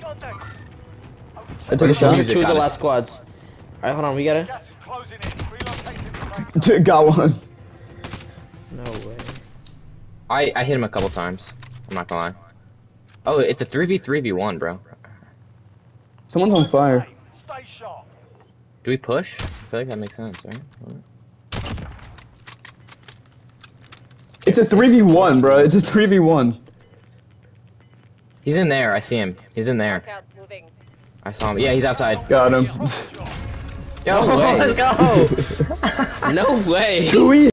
I took a shot. Two of the last squads. Alright, hold on, we gotta. Got one. No way. I hit him a couple times. I'm not gonna lie. Oh, it's a 3v1, bro. Someone's on fire. Do we push? I feel like that makes sense, right? It's a 3v1, bro. It's a 3v1. He's in there. I see him. He's in there. I saw him. Yeah, he's outside. Got him. Yo, No way. let's go. No way. Too easy.